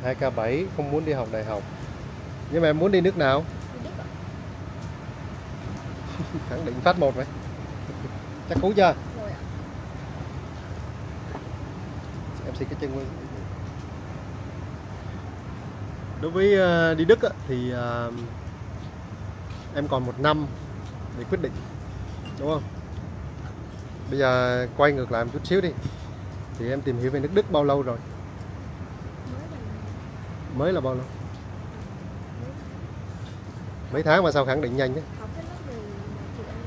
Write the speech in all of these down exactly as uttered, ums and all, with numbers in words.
hai k bảy, không muốn đi học đại học. Nhưng mà em muốn đi nước nào? Đi Đức ạ. Khẳng định phát một vậy. Chắc cú chưa? Rồi ạ. Em xin cái chân luôn. Đối với uh, đi Đức á, thì uh, em còn một năm để quyết định, đúng không? Bây giờ quay ngược lại một chút xíu đi. Thì em tìm hiểu về nước Đức bao lâu rồi? Mới là Mới là bao lâu? Mấy tháng mà sao khẳng định nhanh thế? học hết lớp rồi thì em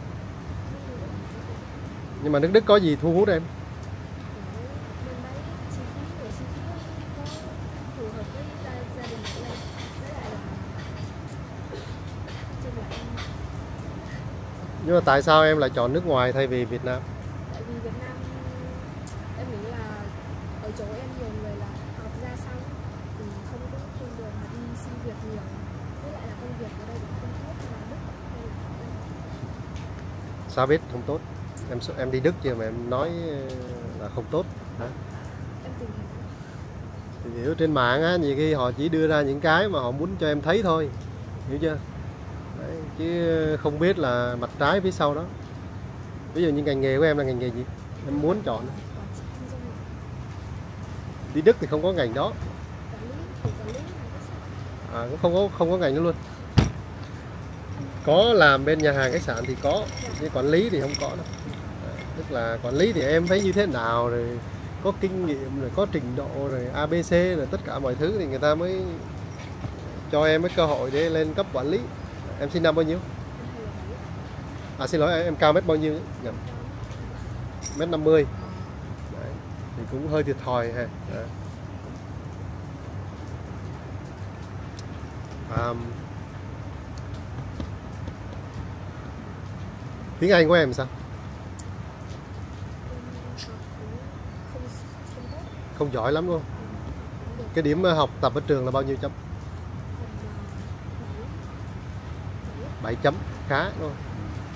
Nhưng mà nước Đức có gì thu hút em? bên đấy chi phí rồi chi phí nó có phù hợp với gia, gia đình của em. Với lại là chung là em Nhưng mà tại sao em lại chọn nước ngoài thay vì Việt Nam? tại vì Việt Nam em nghĩ là ở chỗ em nhiều người là học ra xong thì không có con đường mà đi xin việc nhiều, với lại là công việc ở đây cũng không tốt là Đức nên là em Sao biết không tốt? Em em đi Đức chưa mà em nói là không tốt? Hả? em tìm hiểu. Thì hiểu trên mạng á, nhiều khi họ chỉ đưa ra những cái mà họ muốn cho em thấy thôi, hiểu chưa? Đấy, chứ không biết là mặt trái phía sau đó. Ví dụ như ngành nghề của em là ngành nghề gì? Em muốn chọn. Quản trị kinh doanh, Đi Đức thì không có ngành đó, quản lý thì quản lý hàng khách sạn. à, cũng không có không có ngành đó luôn. Có làm bên nhà hàng khách sạn thì có, nhưng quản lý thì không có đâu. À, tức là quản lý thì em thấy như thế nào, rồi có kinh nghiệm, rồi có trình độ, rồi a bê xê, rồi tất cả mọi thứ thì người ta mới cho em cái cơ hội để lên cấp quản lý. Em sinh năm bao nhiêu? À xin lỗi, em cao mét bao nhiêu? Nhầm. Mét năm mươi. Đấy, thì cũng hơi thiệt thòi ha. Đấy. À, tiếng Anh của em sao? Không, không tốt. Không giỏi lắm luôn. Cái điểm học tập ở trường là bao nhiêu chấm? bảy chấm, khá đúng không?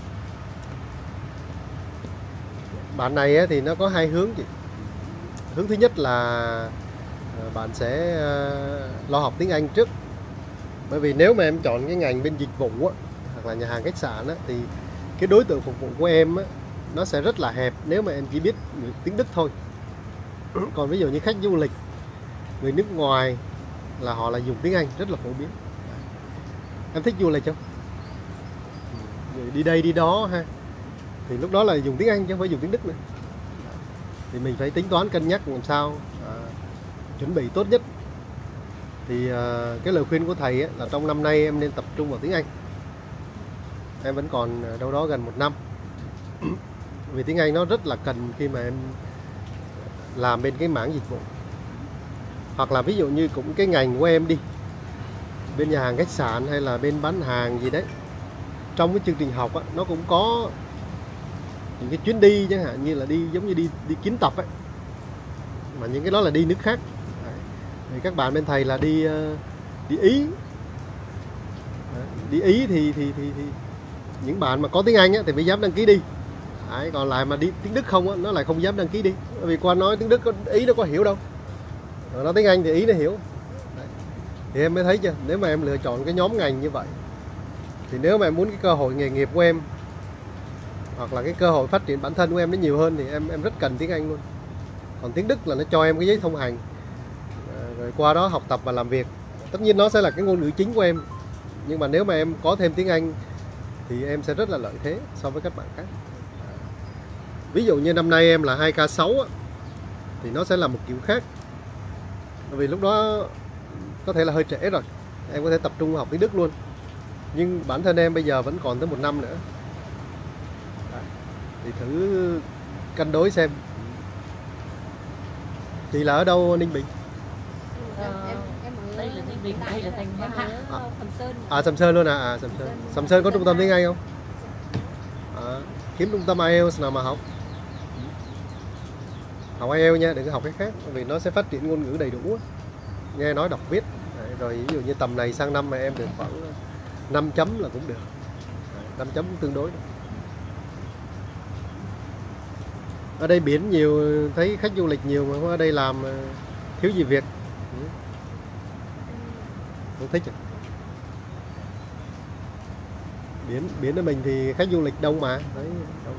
Bạn này thì nó có hai hướng chị. Hướng thứ nhất là bạn sẽ lo học tiếng Anh trước. Bởi vì nếu mà em chọn cái ngành bên dịch vụ á, hoặc là nhà hàng khách sạn á, thì cái đối tượng phục vụ của em á, nó sẽ rất là hẹp nếu mà em chỉ biết tiếng Đức thôi. Còn ví dụ như khách du lịch, người nước ngoài là họ là dùng tiếng Anh rất là phổ biến. Em thích du lịch không? Rồi đi đây đi đó ha, thì lúc đó là dùng tiếng Anh chứ không phải dùng tiếng Đức nữa. Thì mình phải tính toán cân nhắc làm sao à, chuẩn bị tốt nhất. Thì à, cái lời khuyên của thầy ấy, là trong năm nay em nên tập trung vào tiếng Anh. Em vẫn còn đâu đó gần một năm. Vì tiếng Anh nó rất là cần khi mà em làm bên cái mảng dịch vụ. Hoặc là ví dụ như cũng cái ngành của em đi, bên nhà hàng khách sạn hay là bên bán hàng gì đấy, trong cái chương trình học á, nó cũng có những cái chuyến đi chẳng hạn như là đi giống như đi đi kiến tập ấy, mà những cái đó là đi nước khác. Đấy. Thì các bạn bên thầy là đi đi Ý. Đấy. Đi Ý thì, thì thì thì những bạn mà có tiếng Anh á, thì mới dám đăng ký đi. Đấy. Còn lại mà đi tiếng Đức không á, nó lại không dám đăng ký đi, bởi vì qua nói tiếng Đức Ý nó có hiểu đâu, rồi nói tiếng Anh thì Ý nó hiểu. Đấy. Thì em mới thấy chưa, nếu mà em lựa chọn cái nhóm ngành như vậy thì nếu mà em muốn cái cơ hội nghề nghiệp của em hoặc là cái cơ hội phát triển bản thân của em nó nhiều hơn thì em em rất cần tiếng Anh luôn. Còn tiếng Đức là nó cho em cái giấy thông hành, rồi qua đó học tập và làm việc. Tất nhiên nó sẽ là cái ngôn ngữ chính của em, nhưng mà nếu mà em có thêm tiếng Anh thì em sẽ rất là lợi thế so với các bạn khác. Ví dụ như năm nay em là hai k sáu á, thì nó sẽ là một kiểu khác. Bởi vì lúc đó có thể là hơi trễ rồi, em có thể tập trung học tiếng Đức luôn. Nhưng bản thân em bây giờ vẫn còn tới một năm nữa. Đấy. Thì thử cân đối xem. Chị là ở đâu Ninh Bình? Em, em, em ở đây là Ninh Bình, đây là Thanh Hóa. Em ở Sầm Sơn. À Sầm Sơn luôn à? À Sầm Sơn. Sầm Sơn có trung tâm tiếng Anh không? À, kiếm trung tâm ai eo nào mà học. Học ai eo nha, đừng có học cái khác, vì nó sẽ phát triển ngôn ngữ đầy đủ. Nghe nói đọc viết. Đấy, rồi ví dụ như tầm này sang năm mà em được khoảng năm chấm là cũng được. năm chấm cũng tương đối. Ở đây biển nhiều, thấy khách du lịch nhiều mà ở đây làm thiếu gì việc. Không thích à? Biển biển ở mình thì khách du lịch đông mà. Đấy, đông.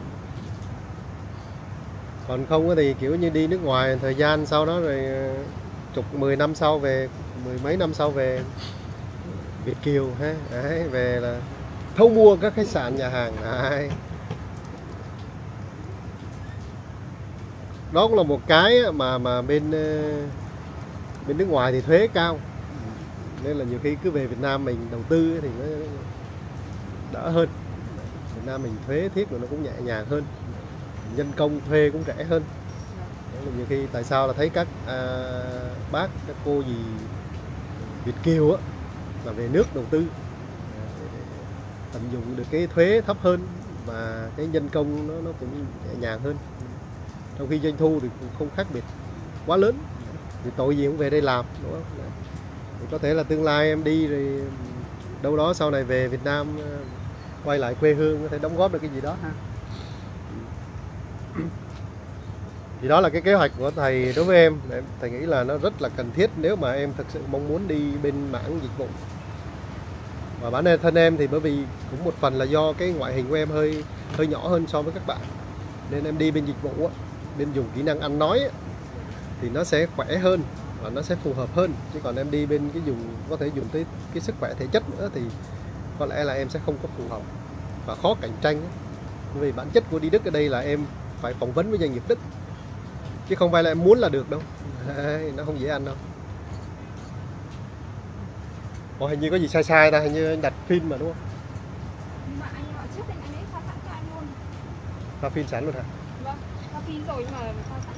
Còn không thì kiểu như đi nước ngoài thời gian sau đó rồi chục mười năm sau về, mười mấy năm sau về Việt kiều ha. Đấy, về là thâu mua các khách sạn nhà hàng. Đấy. Đó cũng là một cái mà mà bên bên nước ngoài thì thuế cao, nên là nhiều khi cứ về Việt Nam mình đầu tư thì nó đỡ hơn. Việt Nam mình thuế thiết rồi nó cũng nhẹ nhàng hơn, nhân công thuê cũng rẻ hơn. Đó là nhiều khi tại sao là thấy các à, bác các cô gì Việt kiều á là về nước đầu tư tận dụng được cái thuế thấp hơn và cái nhân công nó nó cũng nhẹ nhàng hơn, trong khi doanh thu thì cũng không khác biệt quá lớn. Thì tội gì cũng về đây làm, đúng không? Thì có thể là tương lai em đi rồi đâu đó sau này về Việt Nam quay lại quê hương có thể đóng góp được cái gì đó ha. Thì đó là cái kế hoạch của thầy đối với em. Thầy nghĩ là nó rất là cần thiết nếu mà em thực sự mong muốn đi bên mảng dịch vụ. Và bản thân em thì bởi vì cũng một phần là do cái ngoại hình của em hơi hơi nhỏ hơn so với các bạn, nên em đi bên dịch vụ á, bên dùng kỹ năng ăn nói á, thì nó sẽ khỏe hơn và nó sẽ phù hợp hơn. Chứ còn em đi bên cái dùng có thể dùng tới cái sức khỏe thể chất nữa thì có lẽ là em sẽ không có phù hợp và khó cạnh tranh. Vì bản chất của đi Đức ở đây là em phải phỏng vấn với doanh nghiệp Đức, chứ không phải là em muốn là được đâu. Nó không dễ ăn đâu. Ồ, hình như có gì sai sai ta, hình như anh đặt phim mà đúng không? Nhưng mà anh gọi trước thì anh ấy pha sẵn cho anh luôn. Pha phim sẵn luôn hả? Vâng, pha phim rồi nhưng mà pha sẵn.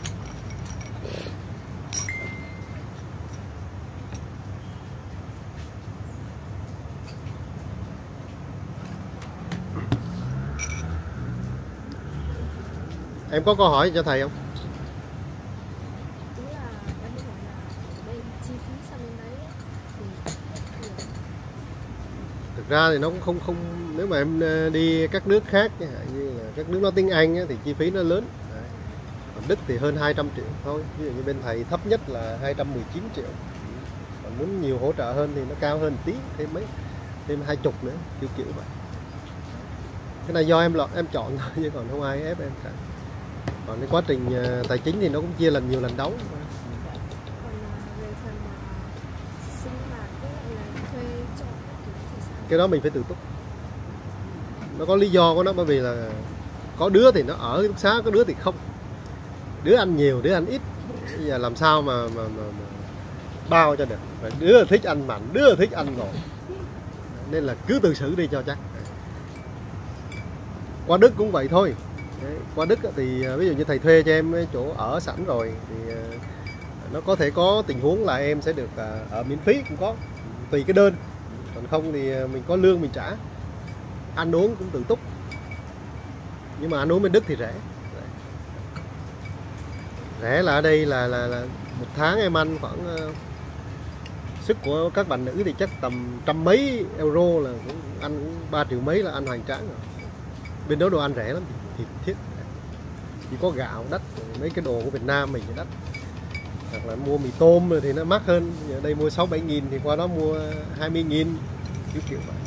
Em có câu hỏi cho thầy không? Đúng là em muốn hỏi là ở đây chi phí sang bên đấy thì nhiều. Thực ra thì nó cũng không không nếu mà em đi các nước khác như là các nước nói tiếng Anh á, thì chi phí nó lớn. Đấy. Còn Đức thì hơn hai trăm triệu thôi. Ví dụ như bên thầy thấp nhất là hai trăm mười chín triệu. Còn muốn nhiều hỗ trợ hơn thì nó cao hơn một tí, thêm mấy thêm hai chục nữa, kiểu kiểu vậy. Cái này do em lọt em chọn thôi chứ còn không ai ép em cả. Còn cái quá trình tài chính thì nó cũng chia lần nhiều lần đóng. Còn về phần mà sinh hoạt với lại là thuê trọ thì sao? Cái đó mình phải tự túc. Nó có lý do của nó, bởi vì là có đứa thì nó ở ký túc xá, có đứa thì không. Đứa ăn nhiều, đứa ăn ít. Bây giờ làm sao mà, mà, mà, mà bao cho được. Đứa thích ăn mặn, đứa thích ăn ngọt. Nên là cứ tự xử đi cho chắc. Qua Đức cũng vậy thôi. Đấy, qua Đức thì ví dụ như thầy thuê cho em chỗ ở sẵn rồi thì nó có thể có tình huống là em sẽ được ở miễn phí cũng có, tùy cái đơn. Còn không thì mình có lương mình trả. Ăn uống cũng tự túc. Nhưng mà ăn uống bên Đức thì rẻ. Rẻ là ở đây là là, là một tháng em ăn khoảng uh, sức của các bạn nữ thì chắc tầm trăm mấy euro là cũng ăn cũng ba triệu mấy là ăn hoành tráng rồi. Bên đó đồ ăn rẻ lắm, thịt thiết. Chỉ có gạo đắt, mấy cái đồ của Việt Nam mình thì đắt. Hoặc là mua mì tôm rồi thì nó mắc hơn. Ở đây mua sáu bảy nghìn thì qua đó mua hai mươi nghìn, kiểu kiểu vậy.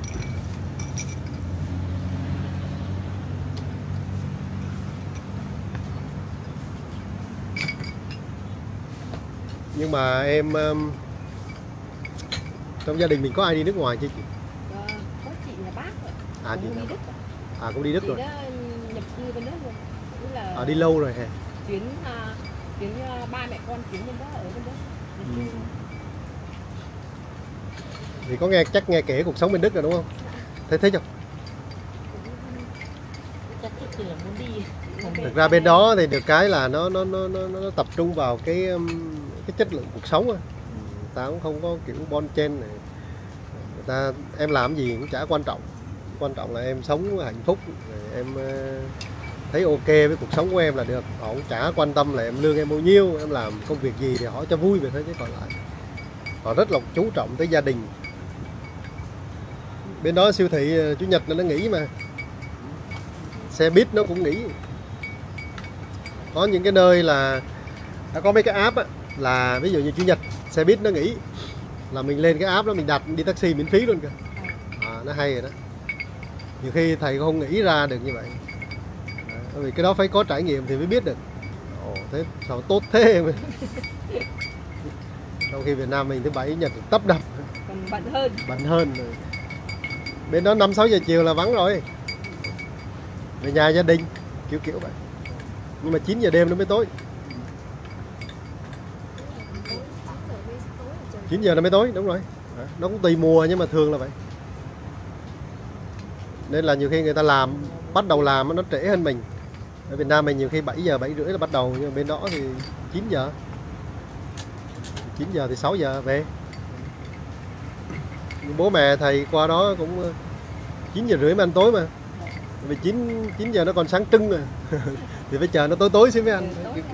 Nhưng mà em um, trong gia đình mình có ai đi nước ngoài chưa chị? Ờ, có chị nhà bác rồi. À, chị cũng nhà đi bác. Đức. À cũng đi Đức Chị rồi. đã nhập cư bên đó luôn. Tức là À, đi lâu rồi hả? chuyến à, chuyến à, ba mẹ con chuyến bên đó ở bên đó. Ừ. Thì có nghe chắc nghe kể cuộc sống bên Đức rồi đúng không? Thấy thích không? Chắc chị là muốn đi. Thực ra bên đó thì được cái là nó nó nó nó, nó tập trung vào cái cái chất lượng cuộc sống á. Người ta cũng không có kiểu bon chen này. Người ta em làm gì cũng chả quan trọng. Quan trọng là em sống hạnh phúc, em thấy ok với cuộc sống của em là được. Họ cũng chả quan tâm là em lương em bao nhiêu, em làm công việc gì thì hỏi cho vui vậy thôi, chứ còn lại họ rất là chú trọng tới gia đình. Bên đó siêu thị Chủ nhật nó nghỉ mà, xe buýt nó cũng nghỉ. Có những cái nơi là đã có mấy cái app á, là ví dụ như Chủ nhật xe buýt nó nghỉ, là mình lên cái app đó mình đặt đi taxi miễn phí luôn kìa. À, nó hay rồi đó. Nhiều khi thầy không nghĩ ra được như vậy. À, bởi vì cái đó phải có trải nghiệm thì mới biết được. Ồ, thế sao tốt thế mà. Trong khi Việt Nam mình thứ bảy Nhật tấp đập. Còn bận hơn. Bận hơn. Bên đó năm sáu giờ chiều là vắng rồi. Về nhà gia đình kiểu kiểu vậy. Nhưng mà chín giờ đêm nó mới tối. chín giờ nó mới tối, đúng rồi. Nó cũng tùy mùa nhưng mà thường là vậy. Nên là nhiều khi người ta làm, bắt đầu làm nó trễ hơn mình. Ở Việt Nam mình nhiều khi bảy giờ, bảy rưỡi là bắt đầu, nhưng mà bên đó thì chín giờ. chín giờ thì sáu giờ về. Bố mẹ thầy qua đó cũng chín giờ rưỡi mới ăn tối mà. Vì chín chín giờ nó còn sáng trưng mà. Thì phải chờ nó tối tối xíu mới ăn.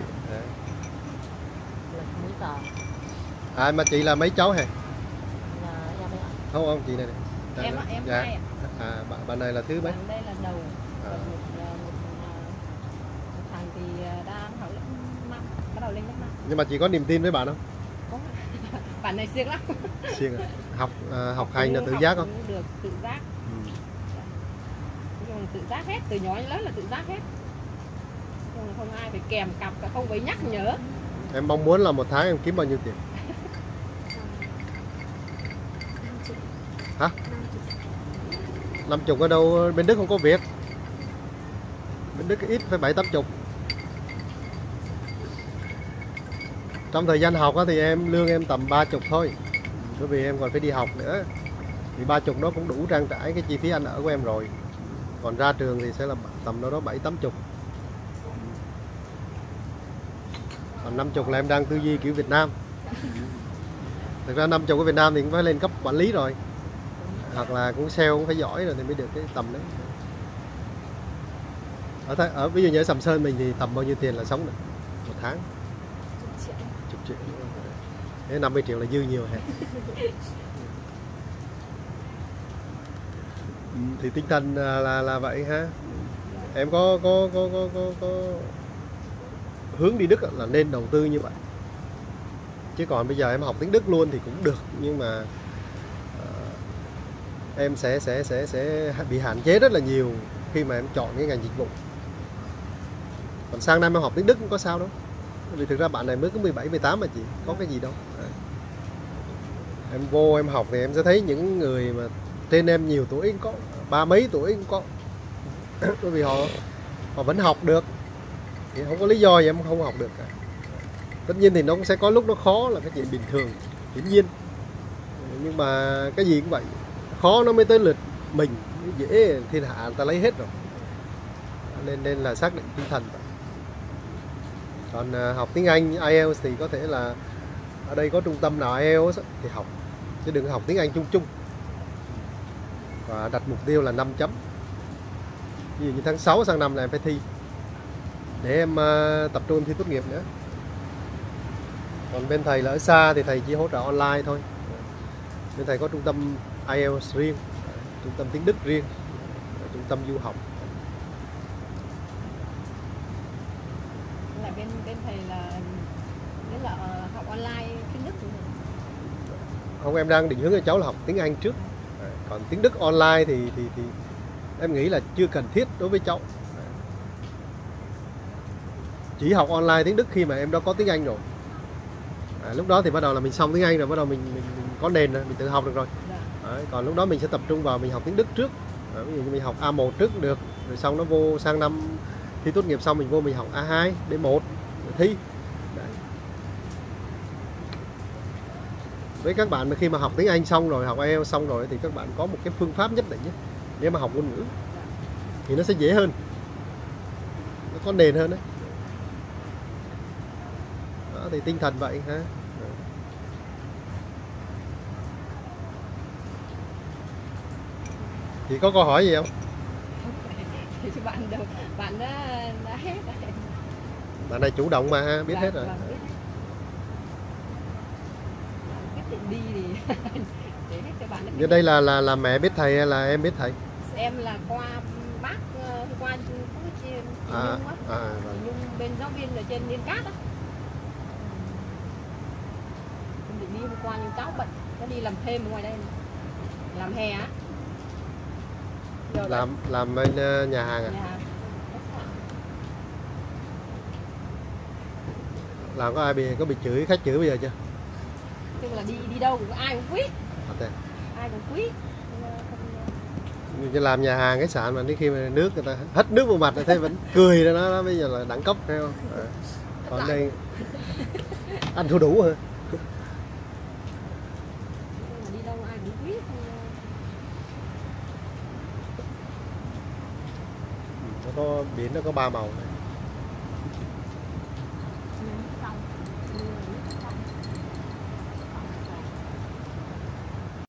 À mà chị là mấy cháu hả? Không không chị này này. Em em dạ. hai ạ. À bạn, bạn này là thứ mấy? Bạn đây là đầu. À. Một, một, một thằng thì đang học lớp năm, bắt đầu lên lớp năm. Nhưng mà chị có niềm tin với bạn không? Có. Bạn này siêng lắm. Siêng à? Học à, học hành là tự học giác không? Được tự giác. Ừ. Nhưng tự giác hết, từ nhỏ đến lớn là tự giác hết. Nhưng mà không ai phải kèm cặp, cả không phải nhắc nhở. Em mong muốn là một tháng em kiếm bao nhiêu tiền? Hả? năm chục ở đâu? Bên Đức không có việc. Bên Đức ít phải bảy tám chục. Trong thời gian học thì em lương em tầm ba chục thôi. Bởi vì em còn phải đi học nữa. Thì ba chục đó cũng đủ trang trải cái chi phí ăn ở của em rồi. Còn ra trường thì sẽ là tầm đâu đó bảy tám chục. Còn năm chục là em đang tư duy kiểu Việt Nam. Thực ra năm chục của Việt Nam thì cũng phải lên cấp quản lý rồi. Hoặc là cũng sale cũng phải giỏi rồi thì mới được cái tầm đấy. Ở, th ở ví dụ như ở Sầm Sơn mình thì tầm bao nhiêu tiền là sống được một tháng? Chục triệu. Thế năm mươi triệu là dư nhiều hả? Thì tinh thần là là, là vậy ha. Em có có có có có, có hướng đi Đức là nên đầu tư như vậy. Chứ còn bây giờ em học tiếng Đức luôn thì cũng được, nhưng mà uh, em sẽ sẽ sẽ sẽ bị hạn chế rất là nhiều khi mà em chọn cái ngành dịch vụ. Còn sang năm em học tiếng Đức cũng có sao đâu. Vì thực ra bạn này mới có mười bảy mười tám mà chị, có cái gì đâu. Đấy. Em vô em học thì em sẽ thấy những người mà trên em nhiều tuổi cũng có, ba mấy tuổi cũng có. Bởi vì họ họ vẫn học được. Thì không có lý do gì em không học được cả. Tất nhiên thì nó cũng sẽ có lúc nó khó là cái chuyện bình thường, hiển nhiên. Nhưng mà cái gì cũng vậy, khó nó mới tới lượt mình, dễ thiên hạ người ta lấy hết rồi. Nên nên là xác định tinh thần. Còn uh, học tiếng Anh, ai eo thì có thể là ở đây có trung tâm nào ai eo thì học, chứ đừng học tiếng Anh chung chung. Và đặt mục tiêu là năm chấm. Ví dụ như tháng sáu sang năm là em phải thi, để em uh, tập trung thi tốt nghiệp nữa. Còn bên thầy là ở xa thì thầy chỉ hỗ trợ online thôi. Bên thầy có trung tâm ai eo riêng, trung tâm tiếng Đức riêng, trung tâm du học. Là bên bên thầy là nghĩa là học online tiếng Đức rồi. Không, em đang định hướng cho cháu là học tiếng Anh trước. Còn tiếng Đức online thì thì thì em nghĩ là chưa cần thiết đối với cháu. Chỉ học online tiếng Đức khi mà em đã có tiếng Anh rồi. À, lúc đó thì bắt đầu là mình xong tiếng Anh rồi, bắt đầu mình, mình, mình có nền rồi, mình tự học được rồi. Đấy, còn lúc đó mình sẽ tập trung vào mình học tiếng Đức trước. Đấy, ví dụ như mình học A một trước được, rồi xong nó vô sang năm thi tốt nghiệp xong mình vô mình học A hai, D một rồi thi. Đấy. Với các bạn mà khi mà học tiếng Anh xong rồi, học ai eo xong rồi thì các bạn có một cái phương pháp nhất định ấy, để mà học ngôn ngữ thì nó sẽ dễ hơn, nó có nền hơn đấy. Đó, thì tinh thần vậy ha. Chị có câu hỏi gì không? Thì bạn đâu, bạn đã, đã hết rồi. Bạn này chủ động mà ha, biết Bạn, hết rồi. Bạn biết. Bạn quyết định đi thì để hết cho bạn. Như đây là là là mẹ biết thầy hay là em biết thầy? Em là qua bác, qua có cái chị À, Nhung á. à, Nhung bên giáo viên ở trên Liên Cát á. đi hôm qua nhưng cháu bệnh, nó đi làm thêm ở ngoài đây này. Làm hè á. Giờ làm làm bên ờ, nhà hàng à? nhà hàng. Làm có ai bị có bị chửi khách chửi bây giờ chưa? Tức là đi đi đâu cũng ai cũng quý, À, thế. ai cũng quý. Như làm nhà hàng khách sạn mà đến khi mà nước người ta hết nước vào mặt thế vẫn cười ra nó, nó bây giờ là đẳng cấp thấy không? À. Còn đây anh thua đủ hả? Đi đâu ai cũng quý. Nó có biển nó có ba màu này.